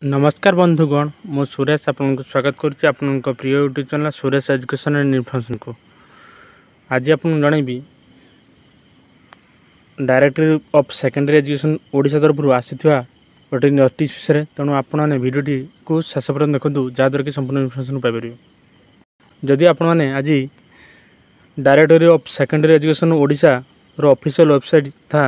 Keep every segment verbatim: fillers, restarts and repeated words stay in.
नमस्कार बंधुगण मु सुरेश आपको स्वागत करुच्ची आपण प्रिय YouTube channel Suresh education and information को। आज आपको जनइबी directory of secondary education Odisha तरफ आसी गोटे नोटिस विषय तेणु आपने भिडियोटी को शेष पर्यटन देखूँ जहाँद्वारा कि संपूर्ण इन्फॉर्मेशन पाइपर। जदि आपने आज directory of secondary education Odisha रो ऑफिशियल वेबसाइट था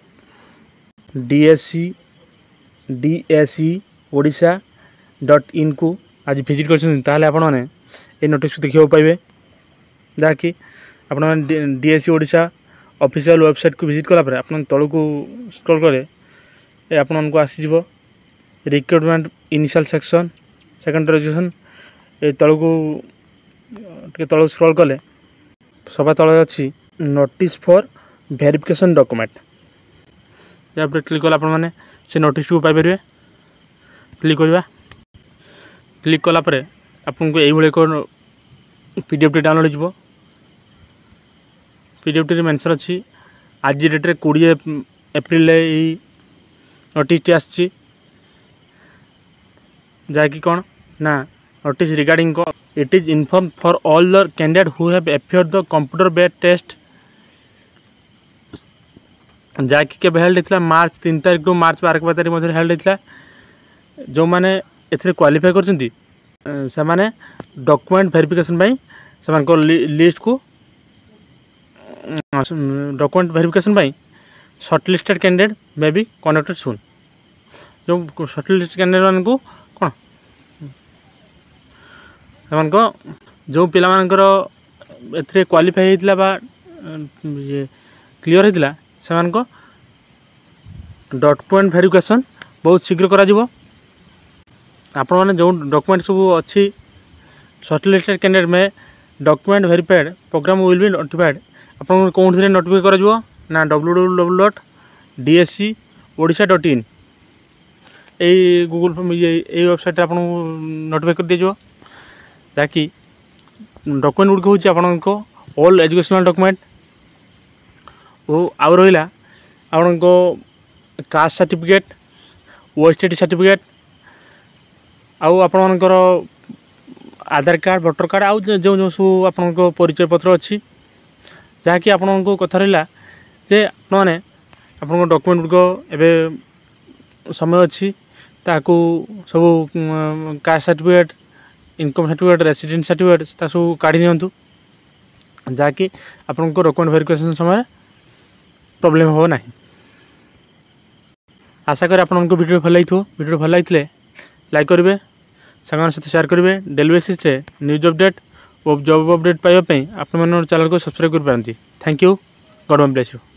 DSC DSE Odisha dot in को आज विजिट कर आपने ये नोटिस को देखा पाइबे जहाँकि आप डीएससी ओडिशा ऑफिशियल वेबसाइट को विजिट कलापर आप तल को स्क्रॉल करें आपन को आसीज recruitment initial section secondary education ये तल को तल स्क्रॉल कले सभा तले अच्छी नोटिस फॉर वेरिफिकेशन डॉक्यूमेंट जहाँ पर क्लिक कला आपने से नोटिस को पाइपर। क्लिक करवा क्लिक कलापर आपको ये एक पीडीएफ टी डाउनलोड हो पीडीएफ टी मेंशन अच्छी आज डेट रे कोड़े एप्रिल नोटिस टी आसी जहाँकि कौन ना notice regarding it is inform for all the candidate who have appeared the computer based test जहाँकि केवे हेल्ड होता मार्च तीन तारीख टू मार्च बारह बारह तारीख मध्य हेल्ड होता जो मैंने एथिरे क्वालिफाई करछंती से माने डॉक्यूमेंट वेरिफिकेशन से लिस्ट को document verification short listed candidate may be connected सुन जो शॉर्ट लिस्ट कैंडिडेट मान को कौन से जो पिला मानकर एथिरे क्वालिफाई होता बा ये क्लियर होता से डॉक्यूमेंट वेरिफिकेशन बहुत शीघ्र करा आपण मैंने जो डॉक्यूमेंट सब अच्छी शॉर्ट लिस्टेड कैंडिडेट में document verified program will be notified आपन कौन से नोटिफाई करा ना W W W dot DSC Odisha dot in ये गूगल फॉर्म ये वेबसाइट आपन नोटिफाई कर दिया ताकि डॉक्यूमेंट गुड़ हूँ आपन ऑल एजुकेशनल डॉक्यूमेंट वो आउ रहा आपन कास्ट सर्टिफिकेट ओएसटीटी सर्टिफिकेट आउ आपणकर आधार कार्ड वोटर कार्ड आउ जो जो सब आपण परिचय पत्र अच्छी जहाँकि आपण को कथा रहा जे आपने आपण डॉक्यूमेंट गुड़क एवं समय अच्छी ताकू सब caste certificate income certificate resident certificate सब काढ़ी नियंतु जहाँकि आपण डॉक्यूमेंट वेरिफिकेशन समय प्रॉब्लम हो ना। आशा करें आपको वीडियो भल लगी वीडियो भल लगी लाइक करेंगे सांग सहित शेयर करेंगे डेली बेसिस न्यूज अपडेट और जॉब अपडेट पाइबा आप चैनल को सब्सक्राइब कर पारती। Thank you God bless you.